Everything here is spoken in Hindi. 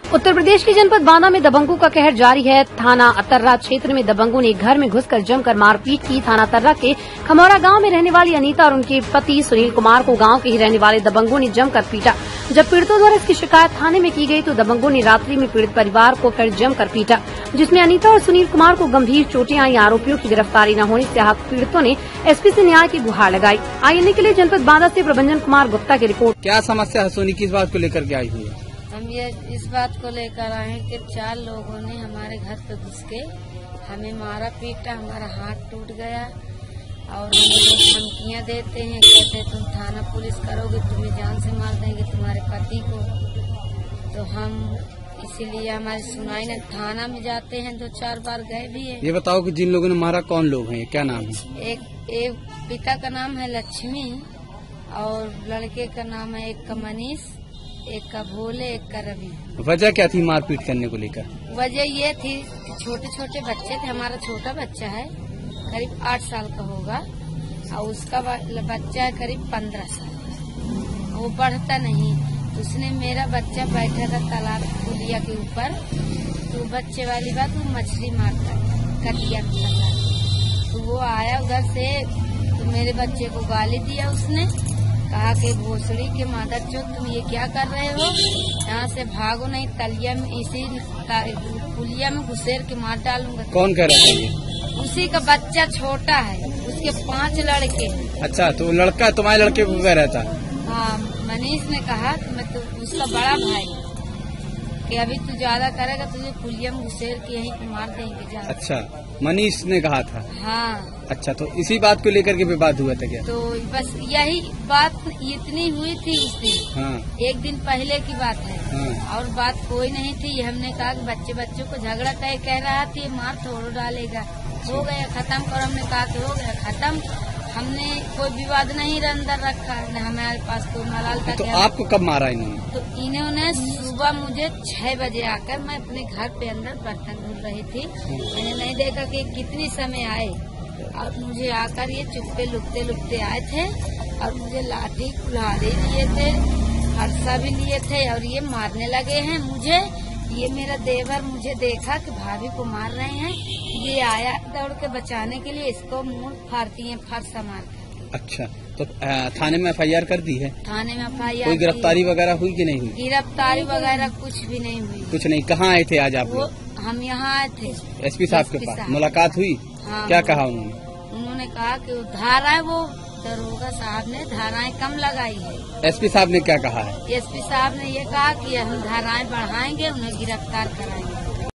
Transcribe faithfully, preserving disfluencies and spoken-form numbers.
उत्तर प्रदेश के जनपद बांदा में दबंगों का कहर जारी है। थाना अतर्रा क्षेत्र में दबंगों ने घर में घुसकर जमकर मारपीट की। थाना अतर्रा के खमौरा गांव में रहने वाली अनीता और उनके पति सुनील कुमार को गांव के ही रहने वाले दबंगों ने जमकर पीटा। जब पीड़ितों द्वारा इसकी शिकायत थाने में की गई तो दबंगों ने रात्रि में पीड़ित परिवार को फिर जमकर पीटा, जिसमें अनीता और सुनील कुमार को गंभीर चोटें आई। आरोपियों की गिरफ्तारी न होने से आहत पीड़ितों ने एसपी से न्याय की गुहार लगाई। आईएनए के लिए जनपद बांदा से प्रभंजन कुमार गुप्ता की रिपोर्ट। क्या समस्या है सोनी, किस बात को लेकर के आई हुई है? हम ये इस बात को लेकर आए हैं कि चार लोगों ने हमारे घर पे घुस के हमें मारा पीटा, हमारा हाथ टूट गया और धमकियां देते हैं, कहते हैं तुम थाना पुलिस करोगे, तुम्हें जान से मार देंगे तुम्हारे पति को। तो हम इसीलिए हमारी सुनाई न, थाना में जाते हैं, दो चार बार गए भी है। ये बताओ कि जिन लोगों ने मारा कौन लोग हैं, क्या नाम है? एक, एक पिता का नाम है लक्ष्मी और लड़के का नाम है एक का मनीष, एक का भोले, एक का रवि। वजह क्या थी मारपीट करने को लेकर? वजह ये थी कि छोटे छोटे बच्चे थे, हमारा छोटा बच्चा है करीब आठ साल का होगा और उसका बच्चा है करीब पंद्रह साल का, वो बढ़ता नहीं। तो उसने मेरा बच्चा बैठा था तालाब पुलिया के ऊपर, तो बच्चे वाली बात वो मछली मारता कटिया लगा, तो वो आया उधर से तो मेरे बच्चे को गाली दिया उसने, कहा कि भोसड़ी के मादर चो तुम ये क्या कर रहे हो, यहाँ से भागो नहीं तलिया में इसी पुलिया में घुसेर के मार डालूंगा। कौन कह रहा है ये? उसी का बच्चा छोटा है, उसके पांच लड़के। अच्छा, तो लड़का तुम्हारे लड़के को कह रहा था? हाँ, मनीष ने कहा कि मैं तो उसका बड़ा भाई कि अभी तू ज्यादा करेगा तुझे पुलिया में घुसेर के यहीं पे मार देंगे। अच्छा, मनीष ने कहा था? हाँ। अच्छा, तो इसी बात को लेकर के विवाद हुआ था क्या? तो बस यही बात इतनी हुई थी उस दिन। हाँ। एक दिन पहले की बात है। हाँ। और बात कोई नहीं थी। हमने कहा कि बच्चे बच्चों को झगड़ा तय कह रहा था, ये मार थोड़ा डालेगा, हो गया खत्म करो। हमने कहा कि हो गया खत्म, हमने कोई विवाद नहीं अंदर रखा, न हमारे पास कोई मलाल था। तो आपको कब मारा इन्होंने? तो इन्होंने सुबह मुझे छह बजे आकर, मैं अपने घर पे अंदर बर्तन धुल रही थी, मैंने नहीं देखा कि कितनी समय आए और मुझे आकर ये चुप्पे लुकते लुकते आए थे और मुझे लाठी कुल्हाड़ी लिए थे, फरसा भी लिए थे और ये मारने लगे हैं मुझे। ये मेरा देवर मुझे देखा कि भाभी को मार रहे हैं, ये आया दौड़ के बचाने के लिए, इसको मुंह फाड़ती है फरसा मार कर। अच्छा, तो थाने में एफ आई आर कर दी है? थाने में एफ आई आर। कोई गिरफ्तारी वगैरह हुई कि नहीं हुई? गिरफ्तारी वगैरह कुछ भी नहीं हुई। कुछ नहीं। कहाँ आए थे आज आप वो लोग? हम यहाँ आए थे एस पी साहब के पास मुलाकात हुई? हाँ। क्या कहा उन्होंने? उन्होंने कहा कि धाराएं, वो दरोगा साहब ने धाराएं कम लगाई है। एस पी साहब ने क्या कहा है? एस पी साहब ने ये कहा कि हम धाराएं बढ़ाएंगे, उन्हें गिरफ्तार कराएंगे।